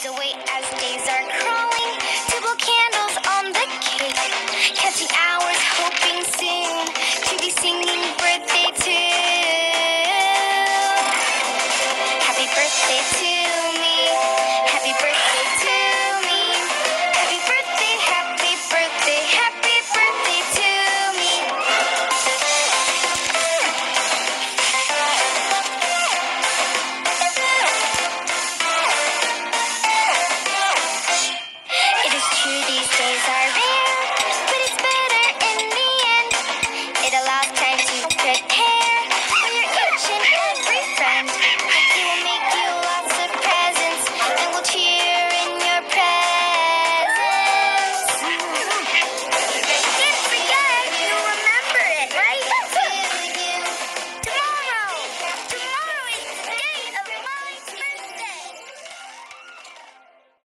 fades away as days are crawling to blow candles on the cake. Catching hours, hoping soon to be singing birthday to. Happy birthday to